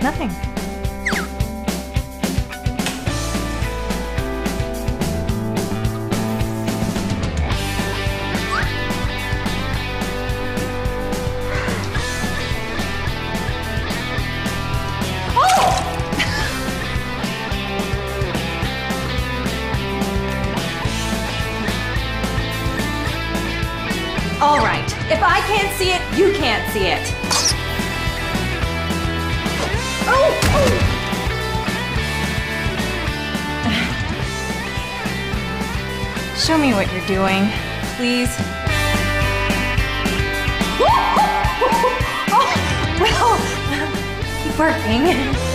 Nothing. All right, if I can't see it, you can't see it. Oh! Show me what you're doing, please. Oh, well, keep working.